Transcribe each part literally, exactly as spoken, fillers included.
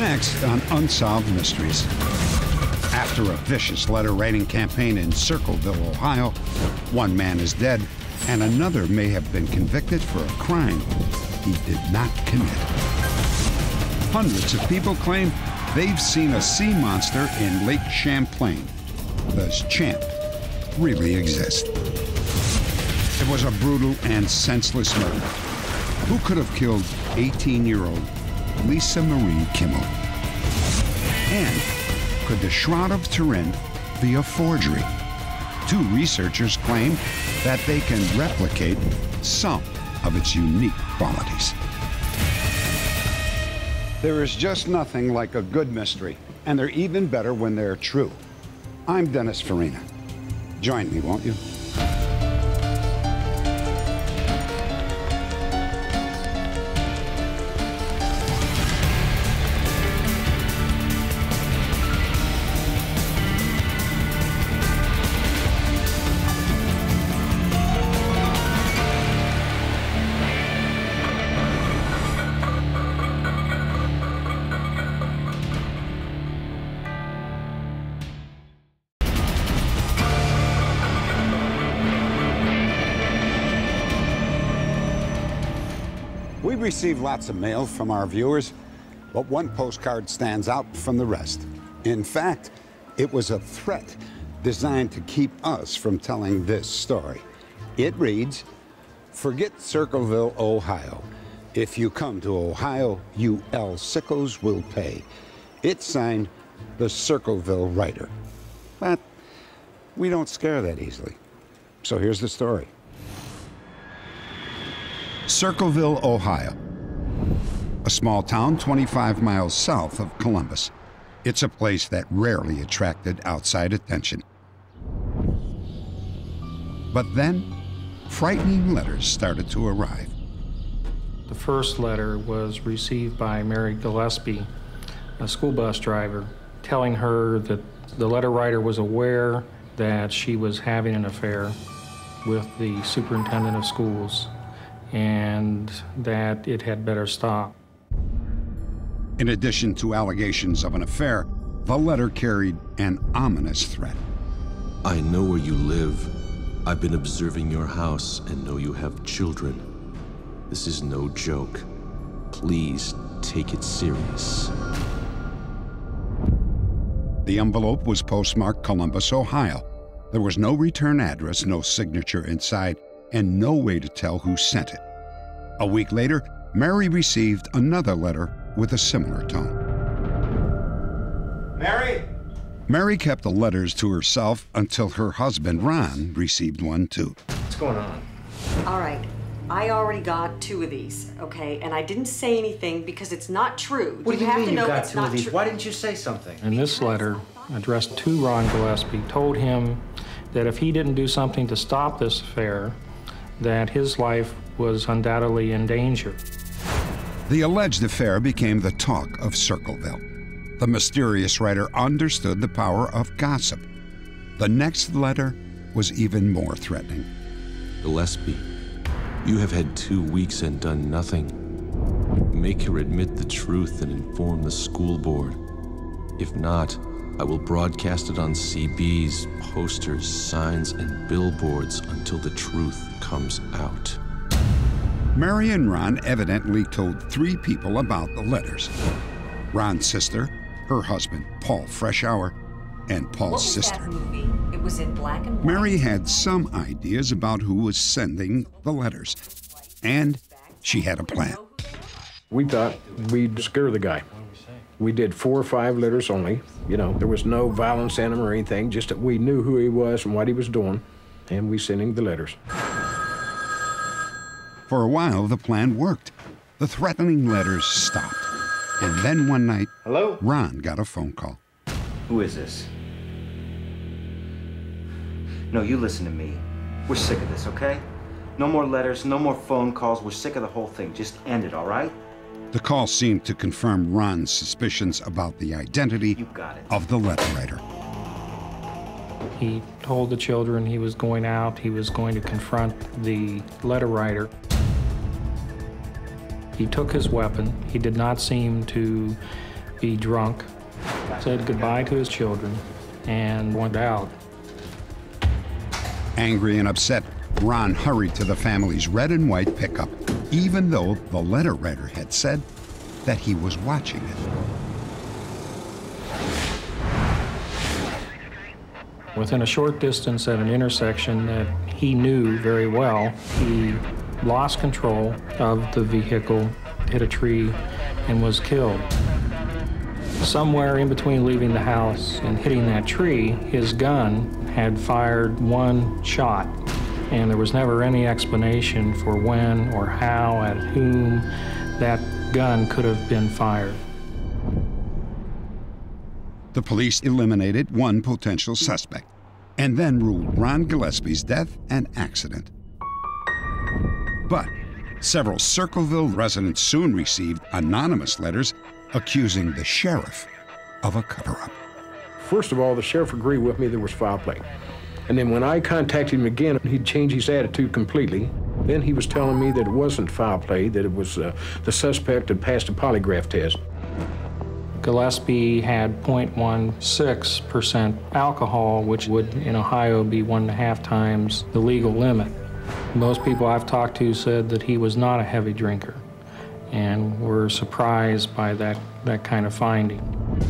Next on Unsolved Mysteries. After a vicious letter-writing campaign in Circleville, Ohio, one man is dead and another may have been convicted for a crime he did not commit. Hundreds of people claim they've seen a sea monster in Lake Champlain. Does Champ really exist? It was a brutal and senseless murder. Who could have killed eighteen-year-old Lisa Marie Kimmel? And could the Shroud of Turin be a forgery? Two researchers claim that they can replicate some of its unique qualities. There is just nothing like a good mystery, and they're even better when they're true. I'm Dennis Farina. Join me, won't you? We receive lots of mail from our viewers, but one postcard stands out from the rest. In fact, it was a threat designed to keep us from telling this story. It reads, "Forget Circleville, Ohio. If you come to Ohio, you El Sickos will pay." It's signed the Circleville Writer. But we don't scare that easily. So here's the story. Circleville, Ohio, a small town twenty-five miles south of Columbus. It's a place that rarely attracted outside attention. But then, frightening letters started to arrive. The first letter was received by Mary Gillespie, a school bus driver, telling her that the letter writer was aware that she was having an affair with the superintendent of schools, and that it had better stop. In addition to allegations of an affair, the letter carried an ominous threat. I know where you live. I've been observing your house and know you have children. This is no joke. Please take it serious. The envelope was postmarked Columbus, Ohio. There was no return address, no signature inside, and no way to tell who sent it. A week later, Mary received another letter with a similar tone. Mary? Mary kept the letters to herself until her husband, Ron, received one too. What's going on? All right, I already got two of these, okay? And I didn't say anything because it's not true. What do you have mean to you know got it's two of not these? true. Why didn't you say something? And this letter, addressed to Ron Gillespie, told him that if he didn't do something to stop this affair, that his life was undoubtedly in danger. The alleged affair became the talk of Circleville. The mysterious writer understood the power of gossip. The next letter was even more threatening. Gillespie, you have had two weeks and done nothing. Make her admit the truth and inform the school board. If not, I will broadcast it on C Bs, posters, signs, and billboards until the truth comes out. Mary and Ron evidently told three people about the letters. Ron's sister, her husband, Paul Freshour, and Paul's What was sister. that movie? It was in black and white. Mary had some ideas about who was sending the letters, and she had a plan. We thought we'd scare the guy. We did four or five letters only. You know, there was no violence in them or anything, just that we knew who he was and what he was doing, and we sent him the letters. For a while, the plan worked. The threatening letters stopped. And then one night, Hello? Ron got a phone call. Who is this? No, you listen to me. We're sick of this, okay? No more letters, no more phone calls. We're sick of the whole thing. Just end it, all right? The call seemed to confirm Ron's suspicions about the identity You got it. of the letter writer. He told the children he was going out, he was going to confront the letter writer. He took his weapon. He did not seem to be drunk, said goodbye to his children, and went out. Angry and upset, Ron hurried to the family's red and white pickup, even though the letter writer had said that he was watching it. Within a short distance at an intersection that he knew very well, he lost control of the vehicle, hit a tree, and was killed. Somewhere in between leaving the house and hitting that tree, his gun had fired one shot, and there was never any explanation for when or how, at whom that gun could have been fired. The police eliminated one potential suspect and then ruled Ron Gillespie's death an accident. But several Circleville residents soon received anonymous letters accusing the sheriff of a cover-up. First of all, the sheriff agreed with me there was foul play. And then when I contacted him again, he'd changed his attitude completely. Then he was telling me that it wasn't foul play, that it was uh, the suspect had passed a polygraph test. Gillespie had zero point one six percent alcohol, which would in Ohio be one and a half times the legal limit. Most people I've talked to said that he was not a heavy drinker and were surprised by that, that kind of finding.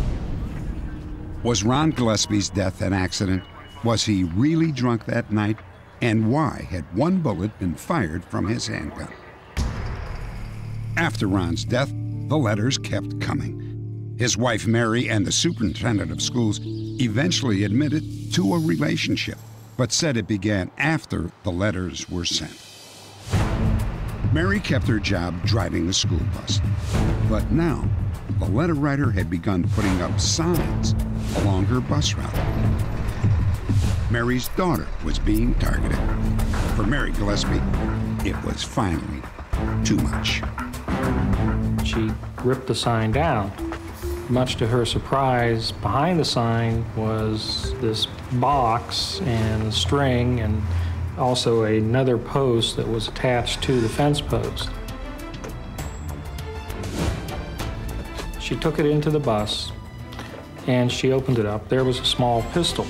Was Ron Gillespie's death an accident? Was he really drunk that night? And why had one bullet been fired from his handgun? After Ron's death, the letters kept coming. His wife, Mary, and the superintendent of schools eventually admitted to a relationship, but said it began after the letters were sent. Mary kept her job driving the school bus, but now the letter writer had begun putting up signs along her bus route. Mary's daughter was being targeted. For Mary Gillespie, it was finally too much. She ripped the sign down. Much to her surprise, behind the sign was this box and string and also another post that was attached to the fence post. She took it into the bus and she opened it up. There was a small pistol.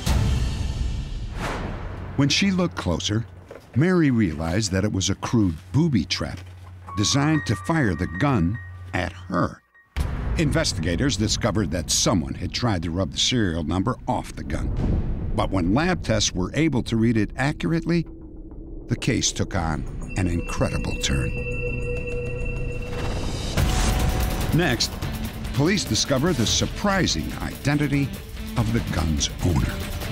When she looked closer, Mary realized that it was a crude booby trap designed to fire the gun at her. Investigators discovered that someone had tried to rub the serial number off the gun. But when lab tests were able to read it accurately, the case took on an incredible turn. Next, police discovered the surprising identity of the gun's owner.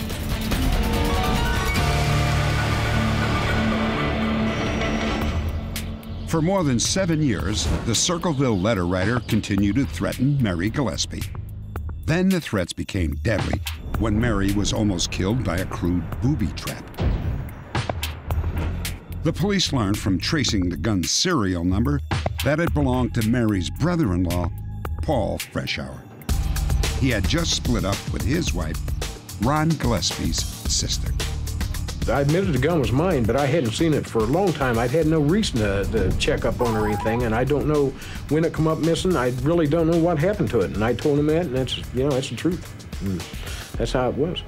For more than seven years, the Circleville letter writer continued to threaten Mary Gillespie. Then the threats became deadly when Mary was almost killed by a crude booby trap. The police learned from tracing the gun's serial number that it belonged to Mary's brother-in-law, Paul Freshour. He had just split up with his wife, Ron Gillespie's sister. I admitted the gun was mine, but I hadn't seen it for a long time. I'd had no reason to, to check up on or anything, and I don't know when it come up missing. I really don't know what happened to it, and I told him that, and that's, you know, that's the truth. And that's how it was.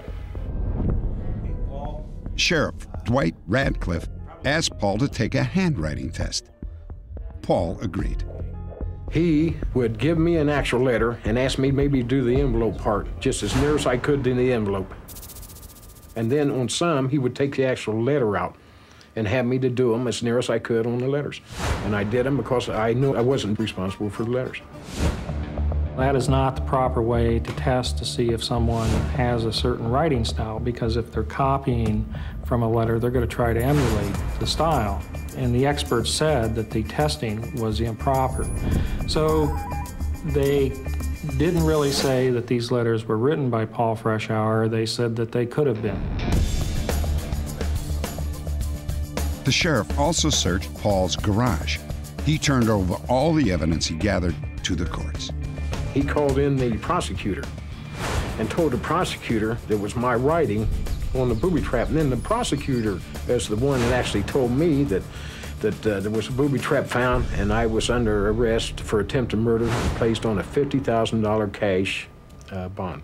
Sheriff Dwight Radcliffe asked Paul to take a handwriting test. Paul agreed. He would give me an actual letter and ask me maybe do the envelope part, just as near as I could in the envelope. And then on some, he would take the actual letter out and have me to do them as near as I could on the letters. And I did them because I knew I wasn't responsible for the letters. That is not the proper way to test to see if someone has a certain writing style, because if they're copying from a letter, they're going to try to emulate the style. And the experts said that the testing was improper. So they didn't really say that these letters were written by Paul Freshour. They said that they could have been. The sheriff also searched Paul's garage. He turned over all the evidence he gathered to the courts. He called in the prosecutor and told the prosecutor that was my writing on the booby trap. And then the prosecutor is the one that actually told me that that uh, there was a booby trap found, and I was under arrest for attempted murder and placed on a fifty thousand dollar cash uh, bond.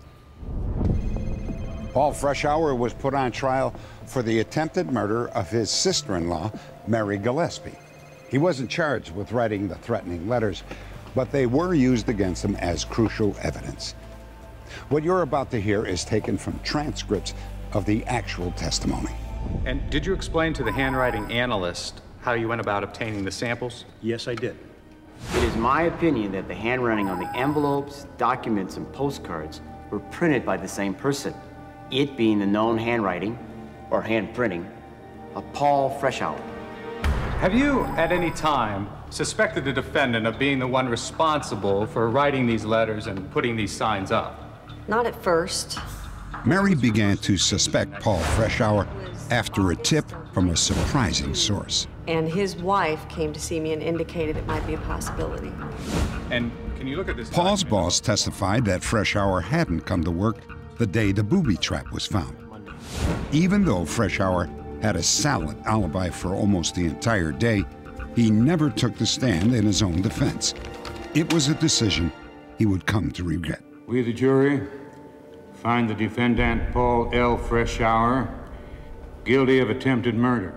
Paul Freshour was put on trial for the attempted murder of his sister-in-law, Mary Gillespie. He wasn't charged with writing the threatening letters, but they were used against him as crucial evidence. What you're about to hear is taken from transcripts of the actual testimony. And did you explain to the handwriting analyst how you went about obtaining the samples? Yes, I did. It is my opinion that the handwriting on the envelopes, documents, and postcards were printed by the same person, it being the known handwriting, or handprinting, of Paul Freshour. Have you, at any time, suspected the defendant of being the one responsible for writing these letters and putting these signs up? Not at first. Mary began to suspect Paul Freshour after a tip from a surprising source. And his wife came to see me and indicated it might be a possibility. And can you look at this? Paul's document? boss testified that Freshour hadn't come to work the day the booby trap was found. Even though Freshour had a solid alibi for almost the entire day, he never took the stand in his own defense. It was a decision he would come to regret. We, the jury, find the defendant, Paul L. Freshour, guilty of attempted murder.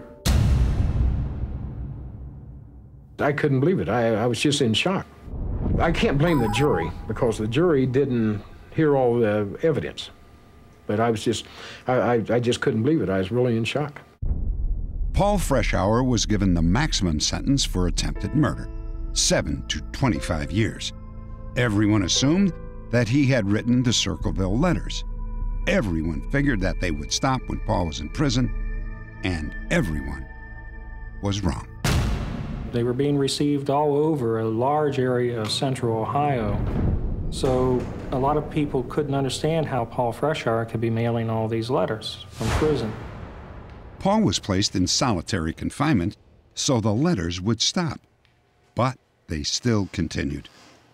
I couldn't believe it. I, I was just in shock. I can't blame the jury because the jury didn't hear all the evidence. But I was just, I, I, I just couldn't believe it. I was really in shock. Paul Freshour was given the maximum sentence for attempted murder, seven to twenty-five years. Everyone assumed that he had written the Circleville letters. Everyone figured that they would stop when Paul was in prison, and everyone was wrong. They were being received all over a large area of central Ohio. So a lot of people couldn't understand how Paul Freshour could be mailing all these letters from prison. Paul was placed in solitary confinement so the letters would stop, but they still continued.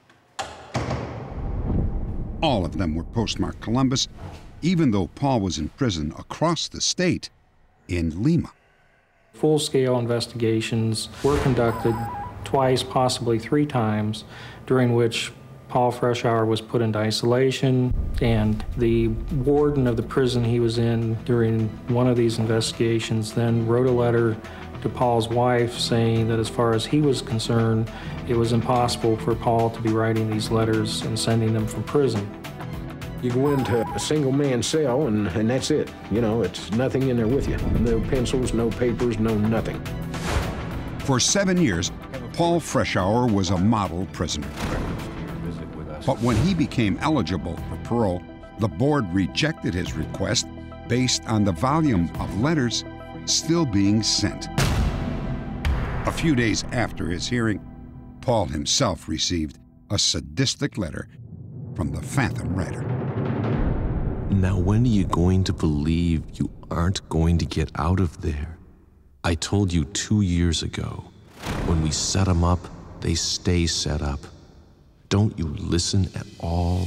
All of them were postmarked Columbus, even though Paul was in prison across the state in Lima. Full-scale investigations were conducted twice, possibly three times, during which Paul Freshour was put into isolation, and the warden of the prison he was in during one of these investigations then wrote a letter to Paul's wife saying that as far as he was concerned, it was impossible for Paul to be writing these letters and sending them from prison. You go into a single-man cell, and, and that's it. You know, it's nothing in there with you. No pencils, no papers, no nothing. For seven years, Paul Freshour was a model prisoner. But when he became eligible for parole, the board rejected his request based on the volume of letters still being sent. A few days after his hearing, Paul himself received a sadistic letter from the Phantom Writer. Now, when are you going to believe you aren't going to get out of there? I told you two years ago, when we set them up, they stay set up. Don't you listen at all?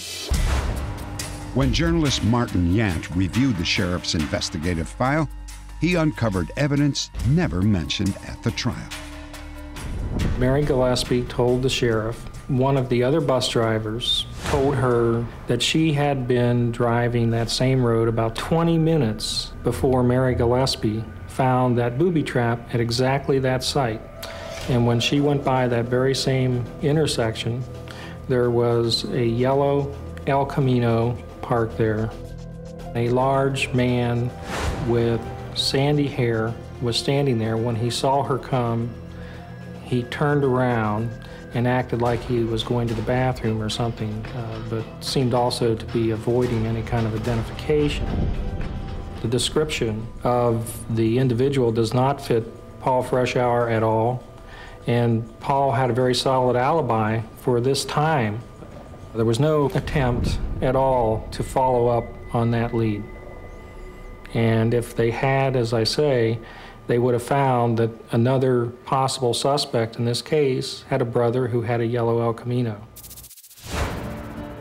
When journalist Martin Yant reviewed the sheriff's investigative file, he uncovered evidence never mentioned at the trial. Mary Gillespie told the sheriff one of the other bus drivers told her that she had been driving that same road about twenty minutes before Mary Gillespie found that booby trap at exactly that site. And when she went by that very same intersection, there was a yellow El Camino parked there. A large man with sandy hair was standing there. When he saw her come, he turned around and acted like he was going to the bathroom or something, uh, but seemed also to be avoiding any kind of identification. The description of the individual does not fit Paul Freshour at all, and Paul had a very solid alibi for this time. There was no attempt at all to follow up on that lead. And if they had, as I say, they would have found that another possible suspect in this case had a brother who had a yellow El Camino.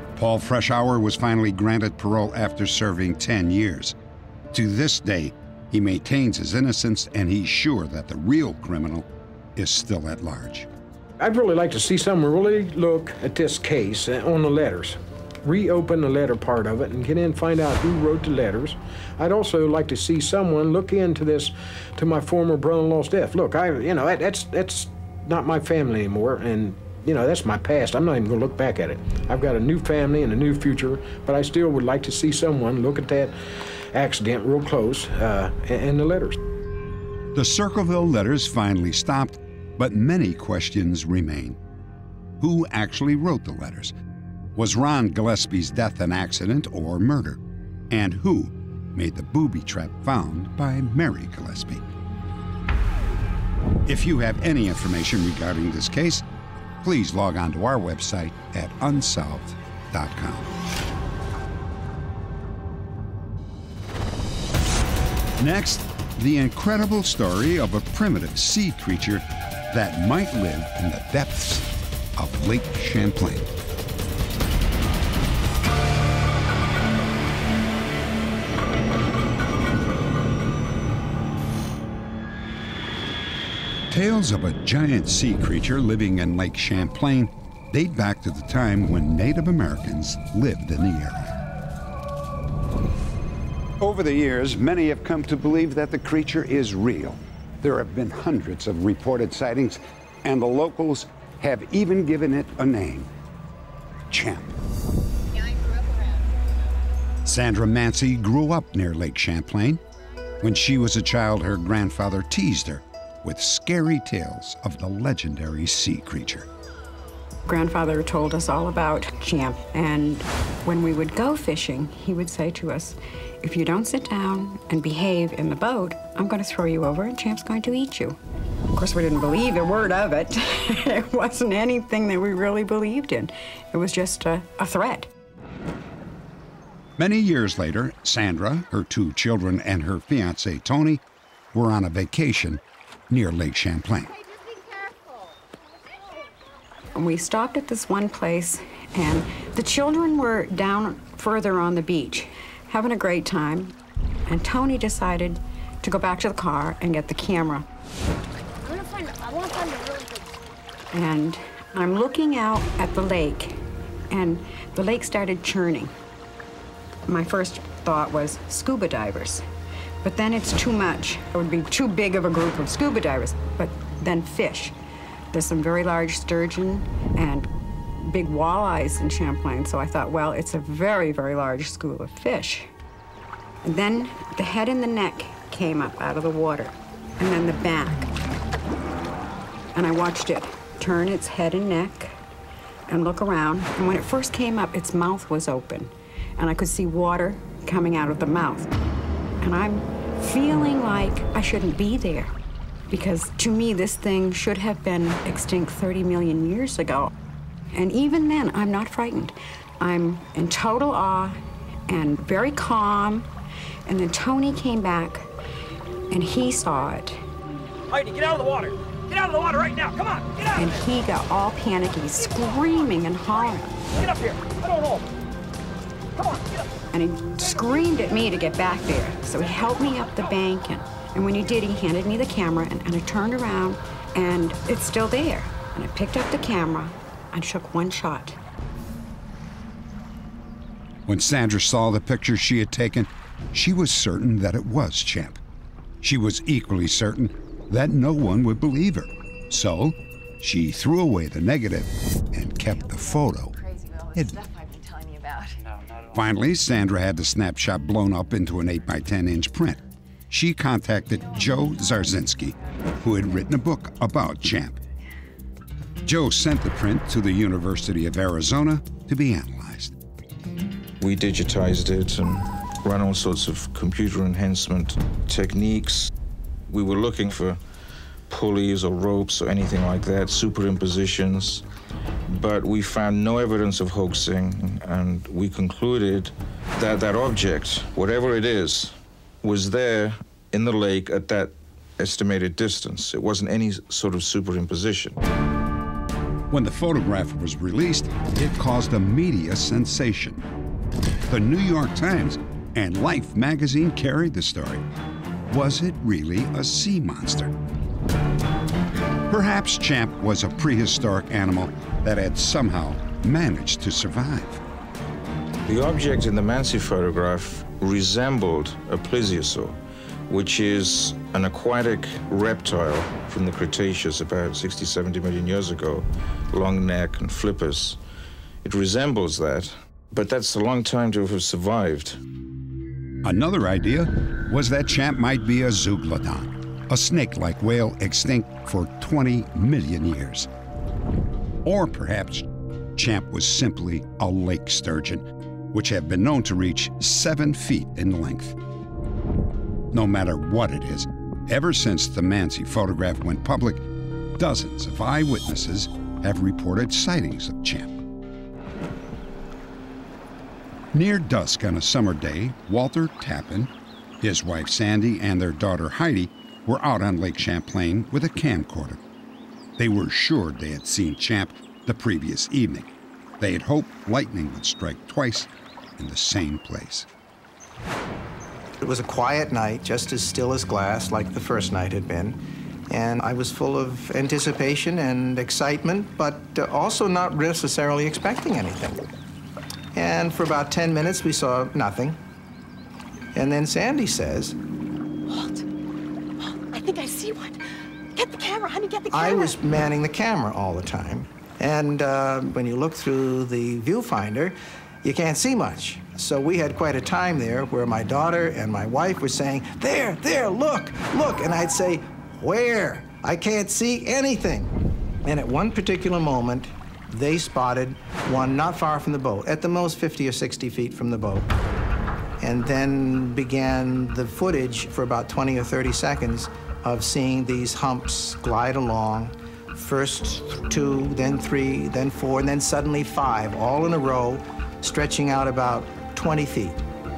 Paul Freshour was finally granted parole after serving ten years. To this day, He maintains his innocence, and he's sure that the real criminal is still at large. I'd really like to see someone really look at this case on the letters, reopen the letter part of it and get in and find out who wrote the letters. I'd also like to see someone look into this, to my former brother-in-law's death. Look, I, you know, that, that's, that's not my family anymore, and you know, that's my past. I'm not even gonna look back at it. I've got a new family and a new future, but I still would like to see someone look at that accident real close uh, and the letters. The Circleville letters finally stopped, but many questions remain. Who actually wrote the letters? Was Ron Gillespie's death an accident or murder? And who made the booby trap found by Mary Gillespie? If you have any information regarding this case, please log on to our website at unsolved dot com. Next, the incredible story of a primitive sea creature that might live in the depths of Lake Champlain. Tales of a giant sea creature living in Lake Champlain date back to the time when Native Americans lived in the area. Over the years, many have come to believe that the creature is real. There have been hundreds of reported sightings, and the locals have even given it a name: Champ. Sandra Mancy grew up near Lake Champlain. When she was a child, her grandfather teased her with scary tales of the legendary sea creature. Grandfather told us all about Champ, and when we would go fishing, he would say to us, if you don't sit down and behave in the boat, I'm going to throw you over and Champ's going to eat you. Of course, we didn't believe a word of it. It wasn't anything that we really believed in. It was just a, a threat. Many years later, Sandra, her two children, and her fiancé, Tony, were on a vacation near Lake Champlain. We stopped at this one place, and the children were down further on the beach, having a great time, and Tony decided to go back to the car and get the camera. I'm gonna find, I want to find a really good... And I'm looking out at the lake, and the lake started churning. My first thought was scuba divers, but then it's too much. It would be too big of a group of scuba divers, but then fish. There's some very large sturgeon and big walleyes in Champlain, so I thought, well, it's a very, very large school of fish. And then the head and the neck came up out of the water, and then the back. And I watched it turn its head and neck and look around, and when it first came up, its mouth was open, and I could see water coming out of the mouth. And I'm feeling like I shouldn't be there, because to me, this thing should have been extinct thirty million years ago. And even then, I'm not frightened. I'm in total awe and very calm. And then Tony came back, and he saw it. Heidi, get out of the water! Get out of the water right now! Come on, get out! And he got all panicky, screaming and hollering. Get up here! I don't know. Come on, get up! And he screamed at me to get back there. So he helped me up the bank, and, and when he did, he handed me the camera, and, and I turned around, and it's still there. And I picked up the camera and shook one shot. When Sandra saw the picture she had taken, she was certain that it was Champ. She was equally certain that no one would believe her. So she threw away the negative and kept the photo hidden. Finally, Sandra had the snapshot blown up into an eight by ten inch print. She contacted Joe Zarzinski, who had written a book about Champ. Joe sent the print to the University of Arizona to be analyzed. We digitized it and ran all sorts of computer enhancement techniques. We were looking for pulleys or ropes or anything like that, superimpositions, but we found no evidence of hoaxing, and we concluded that that object, whatever it is, was there in the lake at that estimated distance. It wasn't any sort of superimposition. When the photograph was released, it caused a media sensation. The New York Times and Life magazine carried the story. was it really a sea monster? Perhaps Champ was a prehistoric animal that had somehow managed to survive. The object in the Mansi photograph resembled a plesiosaur, which is an aquatic reptile from the Cretaceous about sixty, seventy million years ago, long neck and flippers. It resembles that, but that's a long time to have survived. Another idea was that Champ might be a zeuglodon, a snake-like whale extinct for twenty million years. Or perhaps Champ was simply a lake sturgeon, which have been known to reach seven feet in length. No matter what it is, ever since the Mansi photograph went public, dozens of eyewitnesses have reported sightings of Champ. Near dusk on a summer day, Walter Tappan, his wife Sandy, and their daughter Heidi were out on Lake Champlain with a camcorder. They were sure they had seen Champ the previous evening. They had hoped lightning would strike twice in the same place. It was a quiet night, just as still as glass, like the first night had been. And I was full of anticipation and excitement, but uh, also not necessarily expecting anything. And for about ten minutes, we saw nothing. And then Sandy says, Walt, Walt, I think I see one. Get the camera, honey, get the camera. I was manning the camera all the time. And uh, when you look through the viewfinder, you can't see much. So we had quite a time there where my daughter and my wife were saying, there, there, look, look. And I'd say, where? I can't see anything. And at one particular moment, they spotted one not far from the boat, at the most fifty or sixty feet from the boat. And then began the footage for about twenty or thirty seconds of seeing these humps glide along, first two, then three, then four, and then suddenly five, all in a row, stretching out about twenty feet.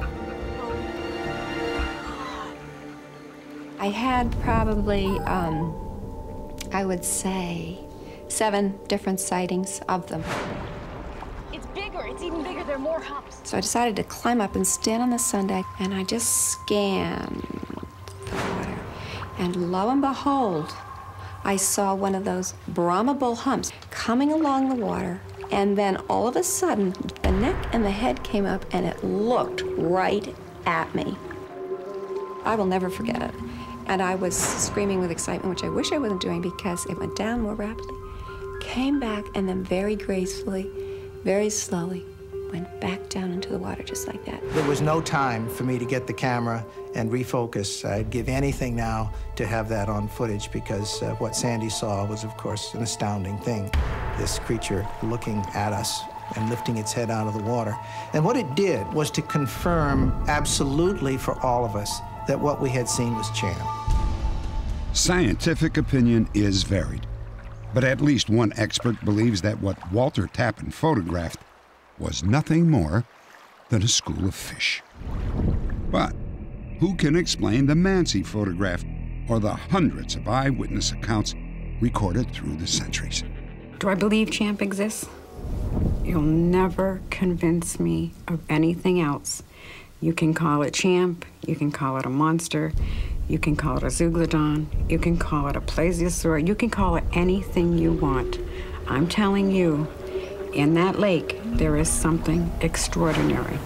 I had probably, um, I would say, seven different sightings of them. It's bigger. It's even bigger. There are more humps. So I decided to climb up and stand on the sun deck, and I just scanned the water. And lo and behold, I saw one of those Brahma bull humps coming along the water, and then all of a sudden, the neck and the head came up, and it looked right at me. I will never forget it. And I was screaming with excitement, which I wish I wasn't doing because it went down more rapidly, came back, and then very gracefully, very slowly, went back down into the water just like that. There was no time for me to get the camera and refocus. I'd give anything now to have that on footage because uh, what Sandy saw was, of course, an astounding thing. This creature looking at us and lifting its head out of the water. And what it did was to confirm absolutely for all of us that what we had seen was Champ. Scientific opinion is varied, but at least one expert believes that what Walter Tappan photographed was nothing more than a school of fish. But who can explain the Mansi photograph or the hundreds of eyewitness accounts recorded through the centuries? Do I believe Champ exists? You'll never convince me of anything else. You can call it Champ, you can call it a monster, you can call it a zeuglodon, you can call it a plesiosaur, you can call it anything you want. I'm telling you, in that lake, there is something extraordinary.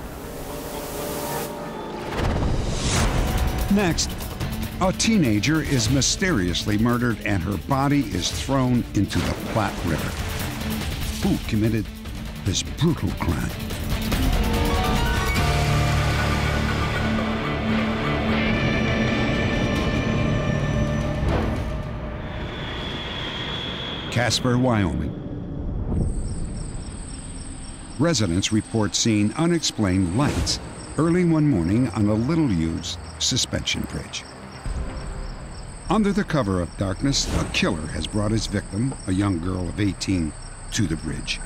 Next, a teenager is mysteriously murdered and her body is thrown into the Platte River. Who committed this brutal crime? Casper, Wyoming. Residents report seeing unexplained lights early one morning on a little-used suspension bridge. Under the cover of darkness, a killer has brought his victim, a young girl of eighteen, to the bridge.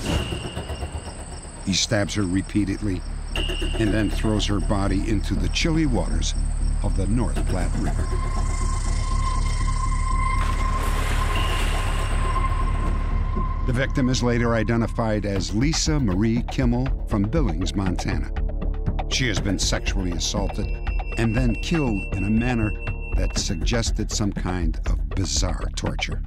He stabs her repeatedly and then throws her body into the chilly waters of the North Platte River. The victim is later identified as Lisa Marie Kimmel from Billings, Montana. She has been sexually assaulted and then killed in a manner that suggested some kind of bizarre torture.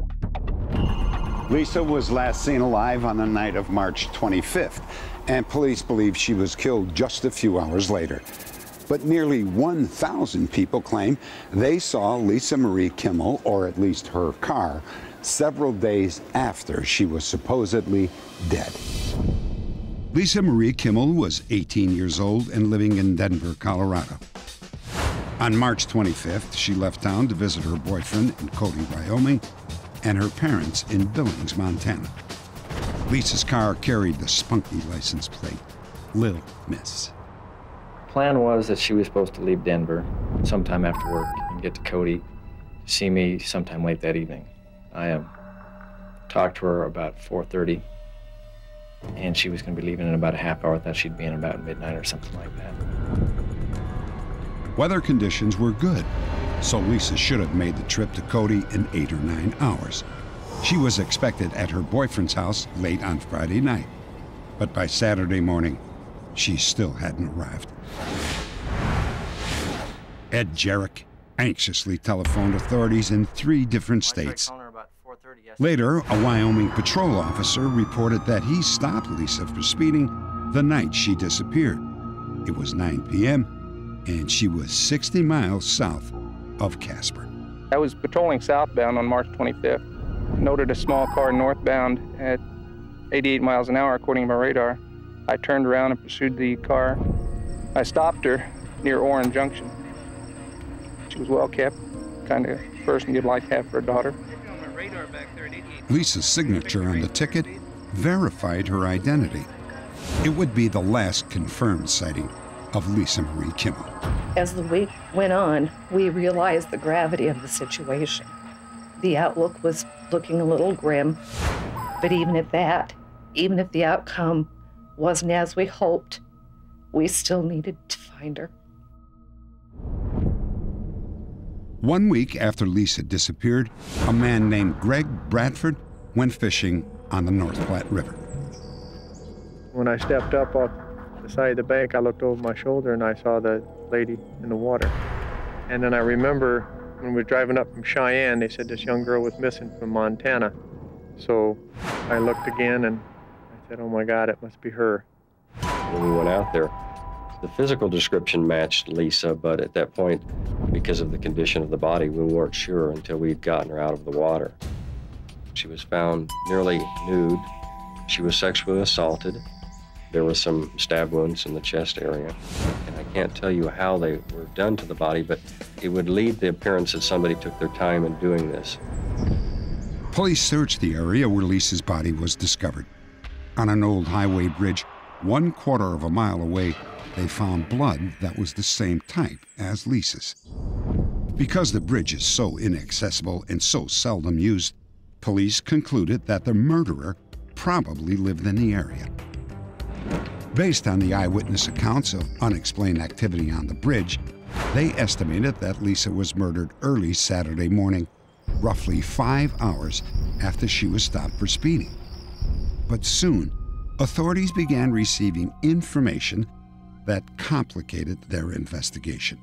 Lisa was last seen alive on the night of March twenty-fifth, and police believe she was killed just a few hours later. But nearly one thousand people claim they saw Lisa Marie Kimmel, or at least her car, several days after she was supposedly dead. Lisa Marie Kimmel was eighteen years old and living in Denver, Colorado. On March twenty-fifth, she left town to visit her boyfriend in Cody, Wyoming, and her parents in Billings, Montana. Lisa's car carried the spunky license plate, Lil Miss. Plan was that she was supposed to leave Denver sometime after work and get to Cody to see me sometime late that evening. I um, talked to her about four thirty, and she was going to be leaving in about a half hour. I thought she'd be in about midnight or something like that. Weather conditions were good, so Lisa should have made the trip to Cody in eight or nine hours. She was expected at her boyfriend's house late on Friday night, but by Saturday morning, she still hadn't arrived. Ed Jarek anxiously telephoned authorities in three different states. Later, a Wyoming patrol officer reported that he stopped Lisa for speeding the night she disappeared. It was nine p m, and she was sixty miles south of Casper. I was patrolling southbound on March twenty-fifth. Noted a small car northbound at eighty-eight miles an hour, according to my radar. I turned around and pursued the car. I stopped her near Orange Junction. She was well kept, kind of person you'd like to have for a daughter. Lisa's signature on the ticket verified her identity. It would be the last confirmed sighting of Lisa Marie Kimmel. As the week went on, we realized the gravity of the situation. The outlook was looking a little grim, but even at that, even if the outcome wasn't as we hoped, we still needed to find her. One week after Lisa disappeared, a man named Greg Bradford went fishing on the North Platte River. When I stepped up off the side of the bank, I looked over my shoulder and I saw the lady in the water. And then I remember when we were driving up from Cheyenne, they said this young girl was missing from Montana. So I looked again and I said, oh my God, it must be her. When we went out there, the physical description matched Lisa, but at that point, because of the condition of the body, we weren't sure until we'd gotten her out of the water. She was found nearly nude. She was sexually assaulted. There were some stab wounds in the chest area. And I can't tell you how they were done to the body, but it would lead the appearance that somebody took their time in doing this. Police searched the area where Lisa's body was discovered. On an old highway bridge, one quarter of a mile away, they found blood that was the same type as Lisa's. Because the bridge is so inaccessible and so seldom used, police concluded that the murderer probably lived in the area. Based on the eyewitness accounts of unexplained activity on the bridge, they estimated that Lisa was murdered early Saturday morning, roughly five hours after she was stopped for speeding. But soon, authorities began receiving information that complicated their investigation.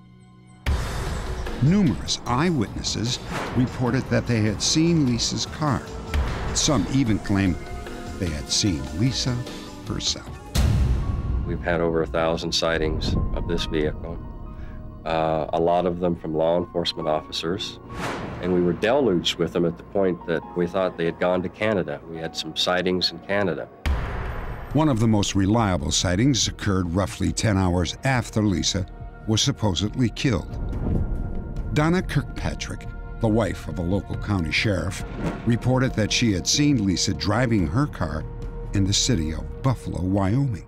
Numerous eyewitnesses reported that they had seen Lisa's car. Some even claimed they had seen Lisa herself. We've had over a thousand sightings of this vehicle, uh, a lot of them from law enforcement officers, and we were deluged with them at the point that we thought they had gone to Canada. We had some sightings in Canada. One of the most reliable sightings occurred roughly ten hours after Lisa was supposedly killed. Donna Kirkpatrick, the wife of a local county sheriff, reported that she had seen Lisa driving her car in the city of Buffalo, Wyoming.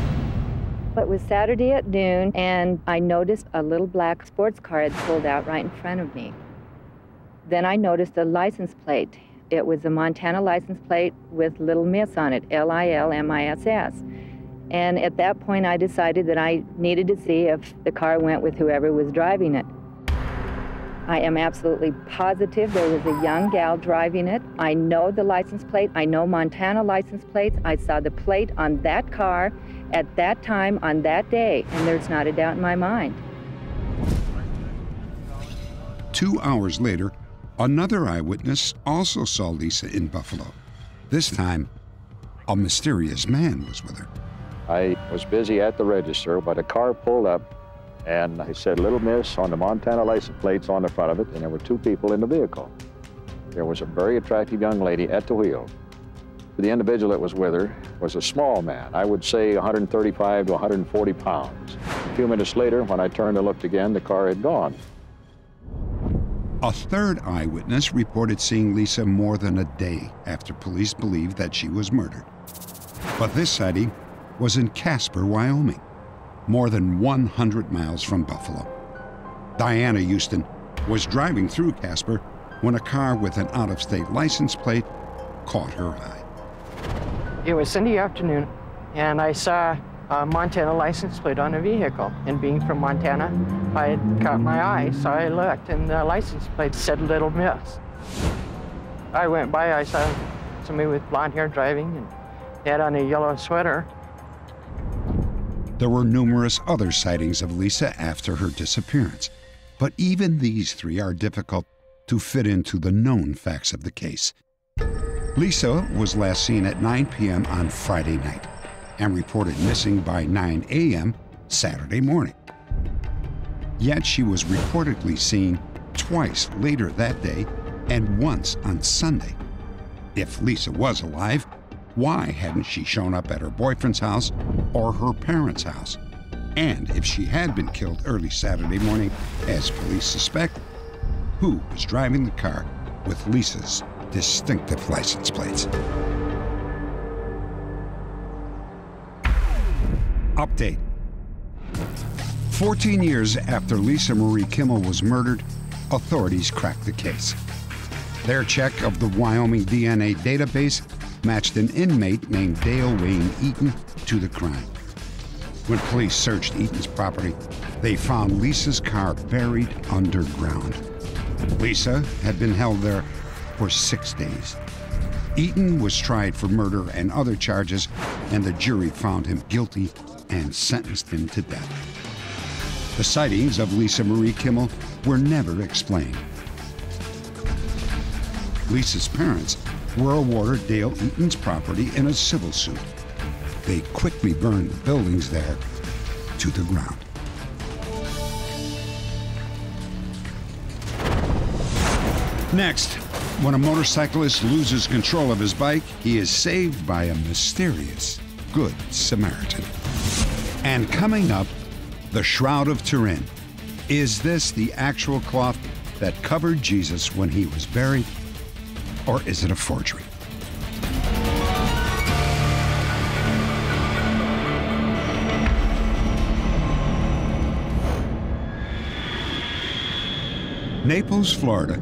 It was Saturday at noon, and I noticed a little black sports car had pulled out right in front of me. Then I noticed a license plate. It was a Montana license plate with Little Miss on it, L I L M I S S. And at that point, I decided that I needed to see if the car went with whoever was driving it. I am absolutely positive there was a young gal driving it. I know the license plate. I know Montana license plates. I saw the plate on that car at that time on that day, and there's not a doubt in my mind. Two hours later, another eyewitness also saw Lisa in Buffalo. This time, a mysterious man was with her. I was busy at the register, but a car pulled up, and I said, "Little Miss" on the Montana license plates on the front of it, and there were two people in the vehicle. There was a very attractive young lady at the wheel. The individual that was with her was a small man, I would say one hundred thirty-five to one hundred forty pounds. A few minutes later, when I turned and looked again, the car had gone. A third eyewitness reported seeing Lisa more than a day after police believed that she was murdered. But this sighting was in Casper, Wyoming, more than one hundred miles from Buffalo. Diana Houston was driving through Casper when a car with an out-of-state license plate caught her eye. It was Sunday afternoon, and I saw a Montana license plate on a vehicle. And being from Montana, I had caught my eye, so I looked, and the license plate said Little Miss. I went by, I saw somebody with blonde hair driving, and he had on a yellow sweater. There were numerous other sightings of Lisa after her disappearance, but even these three are difficult to fit into the known facts of the case. Lisa was last seen at nine p m on Friday night and reported missing by nine a m Saturday morning. Yet she was reportedly seen twice later that day and once on Sunday. If Lisa was alive, why hadn't she shown up at her boyfriend's house or her parents' house? And if she had been killed early Saturday morning, as police suspect, who was driving the car with Lisa's distinctive license plates? Update. fourteen years after Lisa Marie Kimmel was murdered, authorities cracked the case. Their check of the Wyoming D N A database matched an inmate named Dale Wayne Eaton to the crime. When police searched Eaton's property, they found Lisa's car buried underground. Lisa had been held there for six days. Eaton was tried for murder and other charges, and the jury found him guilty and sentenced him to death. The sightings of Lisa Marie Kimmel were never explained. Lisa's parents were awarded Dale Eaton's property in a civil suit. They quickly burned the buildings there to the ground. Next, when a motorcyclist loses control of his bike, he is saved by a mysterious Good Samaritan. And coming up, the Shroud of Turin. Is this the actual cloth that covered Jesus when he was buried, or is it a forgery? Naples, Florida.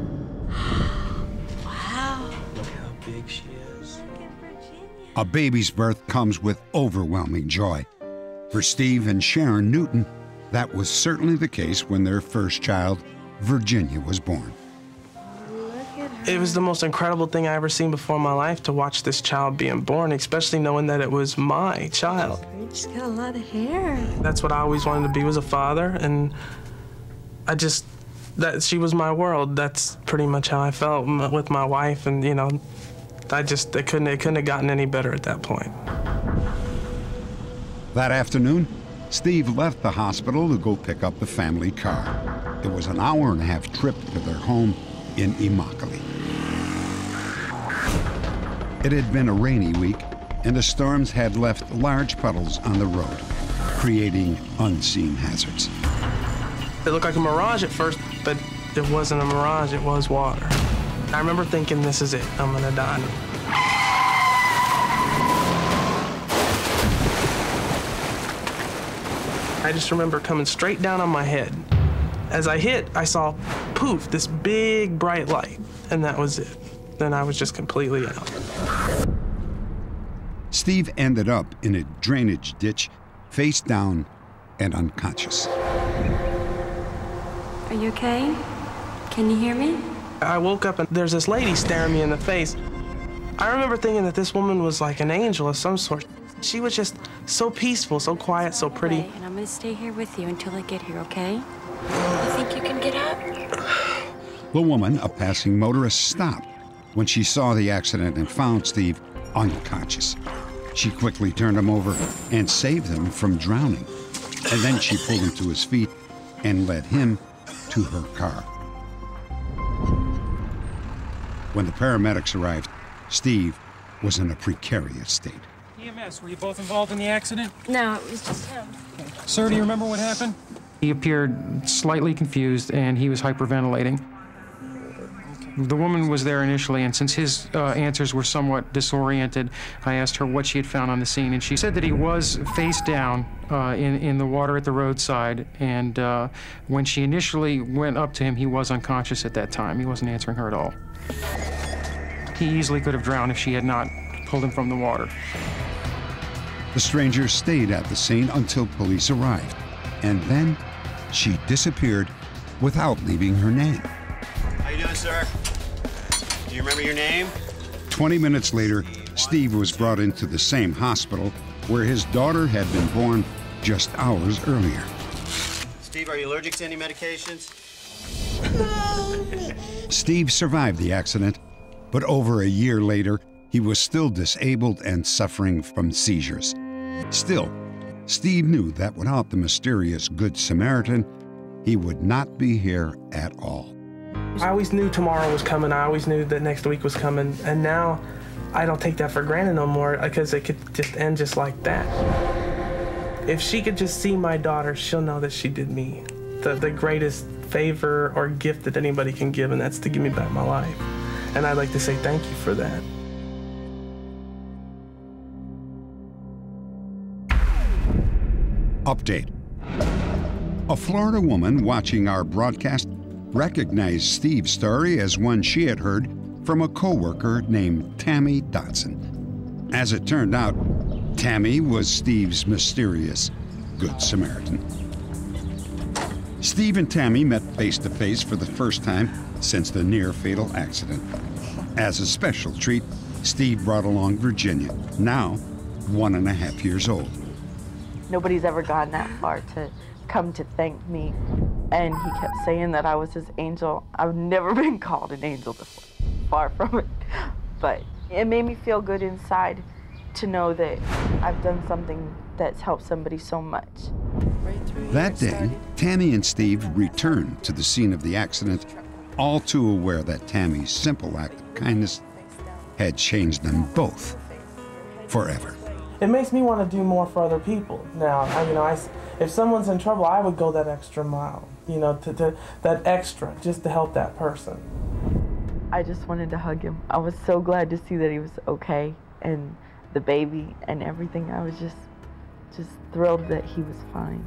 Wow. Look how big she is. A baby's birth comes with overwhelming joy. For Steve and Sharon Newton, that was certainly the case when their first child, Virginia, was born. It was the most incredible thing I ever seen before in my life to watch this child being born, especially knowing that it was my child. She's got a lot of hair. That's what I always wanted to be, was a father, and I just, that she was my world. That's pretty much how I felt with my wife, and you know, I just, it couldn't, it couldn't have gotten any better at that point. That afternoon, Steve left the hospital to go pick up the family car. It was an hour and a half trip to their home in Immokalee. It had been a rainy week, and the storms had left large puddles on the road, creating unseen hazards. It looked like a mirage at first, but it wasn't a mirage, it was water. I remember thinking, this is it, I'm gonna die. I just remember coming straight down on my head. As I hit, I saw, poof, this big bright light, and that was it. Then I was just completely out. Steve ended up in a drainage ditch, face down and unconscious. Are you okay? Can you hear me? I woke up and there's this lady staring me in the face. I remember thinking that this woman was like an angel of some sort. She was just so peaceful, so quiet, so pretty. And I'm gonna stay here with you until I get here, okay? You think you can get up? The woman, a passing motorist, stopped when she saw the accident and found Steve unconscious. She quickly turned him over and saved him from drowning. And then she pulled him to his feet and led him to her car. When the paramedics arrived, Steve was in a precarious state. E M S, were you both involved in the accident? No, it was just him. Sir, do you remember what happened? He appeared slightly confused and he was hyperventilating. The woman was there initially, and since his uh, answers were somewhat disoriented, I asked her what she had found on the scene, and she said that he was face down uh, in, in the water at the roadside, and uh, when she initially went up to him, he was unconscious at that time. He wasn't answering her at all. He easily could have drowned if she had not pulled him from the water. The stranger stayed at the scene until police arrived, and then she disappeared without leaving her name. How you doing, sir? Do you remember your name? Twenty minutes later, Steve was brought into the same hospital where his daughter had been born just hours earlier. Steve, are you allergic to any medications? Steve survived the accident, but over a year later, he was still disabled and suffering from seizures. Still, Steve knew that without the mysterious Good Samaritan, he would not be here at all. I always knew tomorrow was coming. I always knew that next week was coming. And now I don't take that for granted no more because it could just end just like that. If she could just see my daughter, she'll know that she did me the, the greatest favor or gift that anybody can give, and that's to give me back my life. And I'd like to say thank you for that. Update. A Florida woman watching our broadcast recognized Steve's story as one she had heard from a co-worker named Tammy Dotson. As it turned out, Tammy was Steve's mysterious Good Samaritan. Steve and Tammy met face-to-face for the first time since the near-fatal accident. As a special treat, Steve brought along Virginia, now one and a half years old. Nobody's ever gone that far to come to thank me. And he kept saying that I was his angel. I've never been called an angel before, far from it. But it made me feel good inside to know that I've done something that's helped somebody so much. That day, Tammy and Steve returned to the scene of the accident, all too aware that Tammy's simple act of kindness had changed them both forever. It makes me want to do more for other people. Now, I, you know, I, if someone's in trouble, I would go that extra mile, you know, to, to that extra just to help that person. I just wanted to hug him. I was so glad to see that he was okay, and the baby and everything. I was just, just thrilled that he was fine.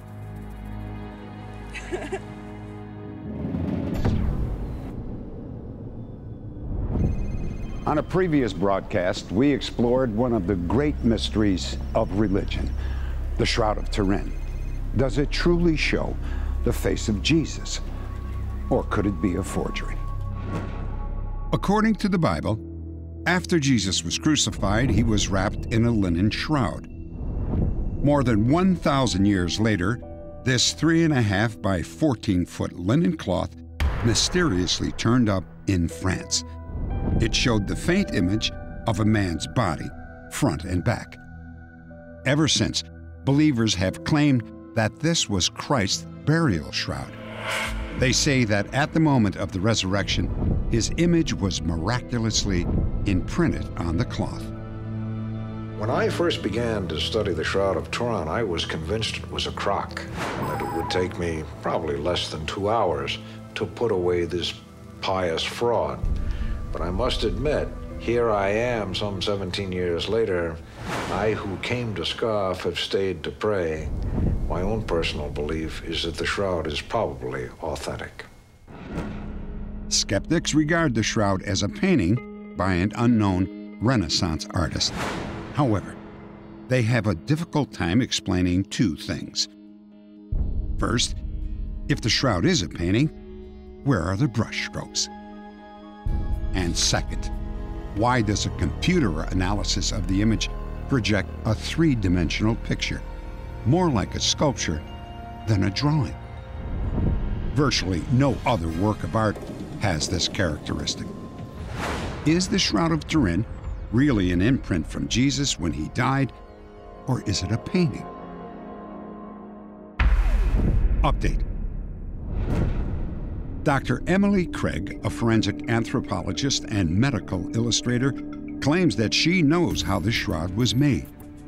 On a previous broadcast, we explored one of the great mysteries of religion, the Shroud of Turin. Does it truly show the face of Jesus, or could it be a forgery? According to the Bible, after Jesus was crucified, he was wrapped in a linen shroud. More than one thousand years later, this three and a half by fourteen foot linen cloth mysteriously turned up in France. It showed the faint image of a man's body, front and back. Ever since, believers have claimed that this was Christ's burial shroud. They say that at the moment of the resurrection, his image was miraculously imprinted on the cloth. When I first began to study the Shroud of Turin, I was convinced it was a crock, and that it would take me probably less than two hours to put away this pious fraud. But I must admit, here I am some seventeen years later. I who came to scoff have stayed to pray. My own personal belief is that the shroud is probably authentic. Skeptics regard the shroud as a painting by an unknown Renaissance artist. However, they have a difficult time explaining two things. First, if the shroud is a painting, where are the brush strokes? And second, why does a computer analysis of the image project a three-dimensional picture, more like a sculpture than a drawing? Virtually no other work of art has this characteristic. Is the Shroud of Turin really an imprint from Jesus when he died, or is it a painting? Update. Doctor Emily Craig, a forensic anthropologist and medical illustrator, claims that she knows how the shroud was made.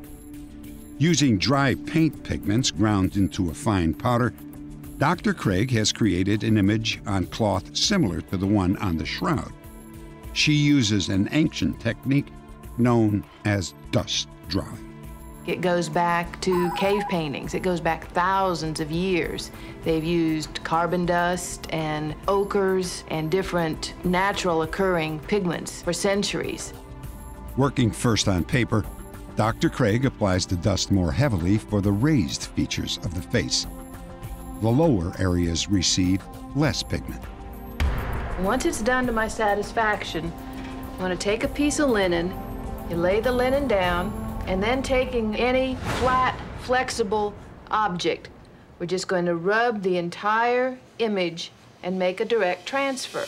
Using dry paint pigments ground into a fine powder, Doctor Craig has created an image on cloth similar to the one on the shroud. She uses an ancient technique known as dust drawing. It goes back to cave paintings. It goes back thousands of years. They've used carbon dust and ochres and different natural occurring pigments for centuries. Working first on paper, Doctor Craig applies the dust more heavily for the raised features of the face. The lower areas receive less pigment. Once it's done to my satisfaction, I'm going to take a piece of linen, you lay the linen down, and then taking any flat, flexible object, we're just going to rub the entire image and make a direct transfer.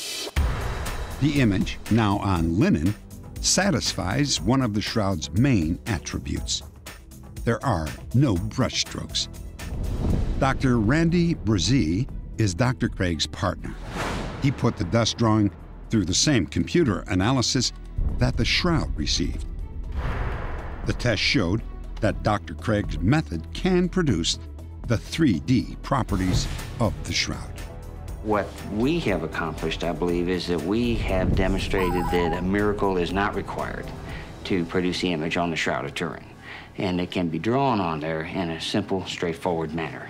The image, now on linen, satisfies one of the shroud's main attributes. There are no brush strokes. Doctor Randy Brzee is Doctor Craig's partner. He put the dust drawing through the same computer analysis that the shroud received. The test showed that Doctor Craig's method can produce the three D properties of the shroud. What we have accomplished, I believe, is that we have demonstrated that a miracle is not required to produce the image on the Shroud of Turin, and it can be drawn on there in a simple, straightforward manner.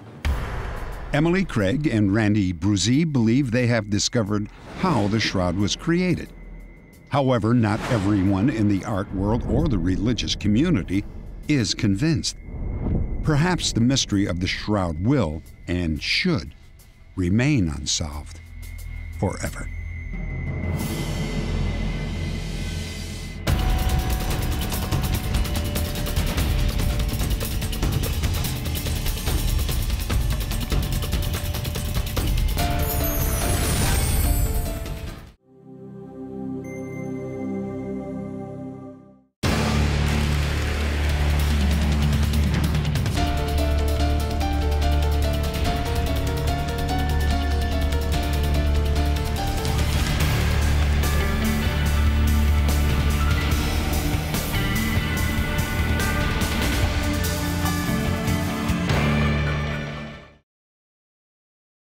Emily Craig and Randy Brzee believe they have discovered how the shroud was created. However, not everyone in the art world or the religious community is convinced. Perhaps the mystery of the shroud will and should remain unsolved forever.